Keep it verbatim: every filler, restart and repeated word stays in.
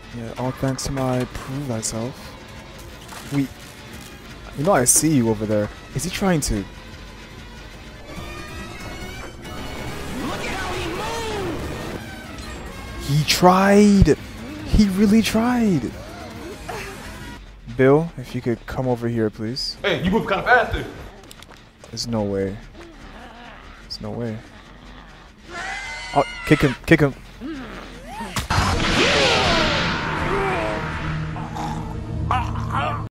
Yeah, all thanks to my prove thyself. We, you know, I see you over there. Is he trying to? Look at how he moved! He tried. He really tried. Bill, if you could come over here, please. Hey, you move kind of fast there. There's no way. There's no way. Oh, kick him! Kick him!